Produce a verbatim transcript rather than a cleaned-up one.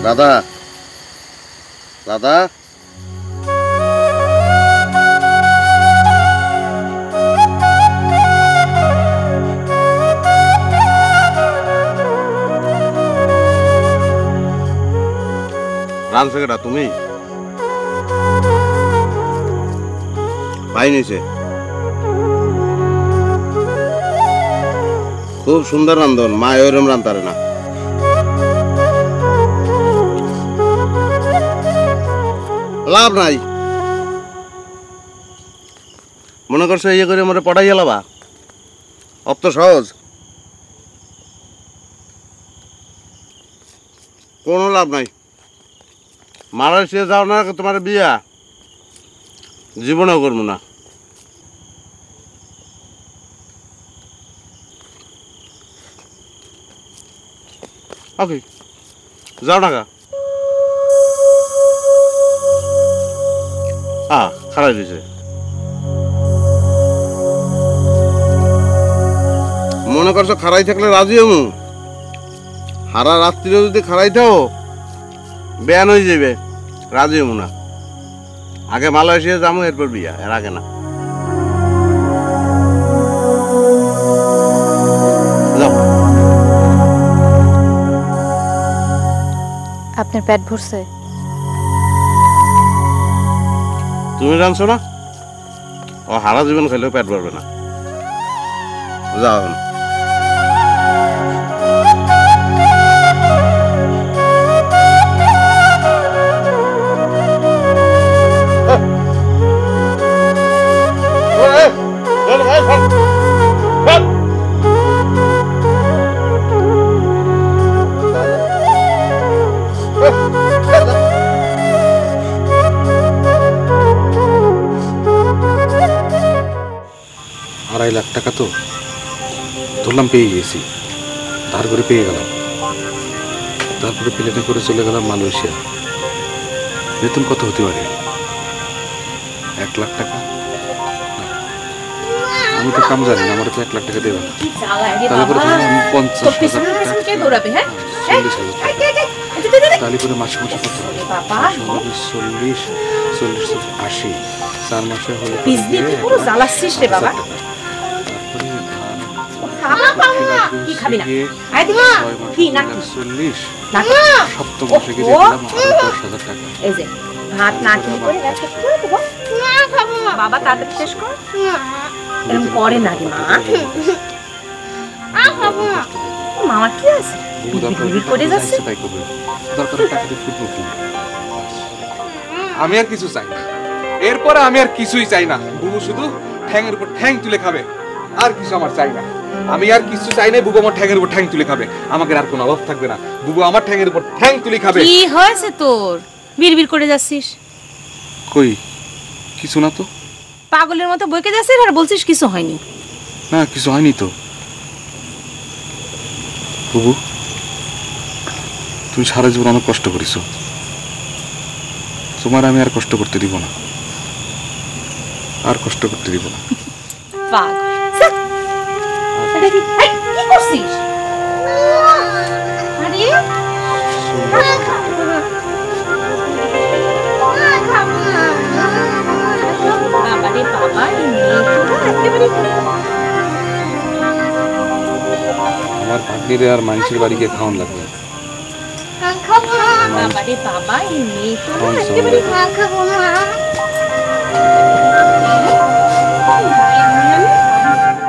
দাদা দাদা রানছে কেটা তুমি ভাই নিছে খুব সুন্দর রান্ধন মা ওরম রান্তারে না লাভ নাই মনে করছো ইয়ে করে মরে পড়াই গেলাবা অত সহজ কোনো লাভ নাই মালয়েশিয়া যাও না তোমার বিয়া জীবনেও করবো না ওকে যাও না কা হ্যাঁ খারাপ দিয়েছে মনে করছো খারাই থাকলে রাজি হমু হারা রাত্রিও যদি খারাই থাও বেয়ান হয়ে যাবে রাজি হমু না আগে মালয়েশিয়া যাবো এরপর বিয়া এর আগে না আপনার পেট ভরছে তুমি জানছো না ও হারা জীবন খাইলেও পেট ভরবে না যাও এখন আড়াই লাখ টাকা তো ধরলাম পেয়ে গেছি ধার করে পেয়ে গেলাম তারপরে প্লেনে করে চলে গেলাম মালয়েশিয়া বেতন কত হতে পারে এক লাখ টাকা আমি তো কাম জানি না আমার তো এক লাখ টাকা দেবে না তাহলে করে আমি পঞ্চাশ হাজার টাকা চল্লিশ হাজার টাকা তাহলে করে মাসে মাসে কত চল্লিশ চল্লিশ আশি চার মাসে হলে সপ্তম মাসে গিয়ে দিলাম আরো দশ হাজার টাকা ভাত না খেয়ে করে বাবা তাড়াতাড়ি শেষ কর এরকম করে না রে মা মামা কি আছে করে যাচ্ছে আমি আর কিছু চাই না এরপরে আমি আর কিছুই চাই না বুবু শুধু ঠ্যাঙের উপর ঠ্যাং তুলে খাবে আর কিছু আমার চাই না আমি আর কিছু চাই না বুবু আমার ঠ্যাঙের উপর ঠ্যাং তুলে খাবে আমাকে আর কোনো অভাব থাকবে না বুবু আমার ঠ্যাঙের উপর ঠ্যাং তুলে খাবে কি হয়েছে তোর বিড়বিড় করে যাচ্ছিস কই কিছু না তো পাগলের মতো বইকে যাচ্ছিস আর বলছিস কিছু হয়নি না কিছু হয়নি তো বুবু তুমি সারা জীবন অনেক কষ্ট করেছো তোমার আমি আর কষ্ট করতে দিব না আর কষ্ট করতে দিব না পাগল কি করছিস আরে বাবা রে বাবা আমার ভাগ্যের আর মানুষের বাড়ি গিয়ে খাওয়ান লাগবে বাবা রে বাবা এই মেয়ে তো একেবারে খাবো না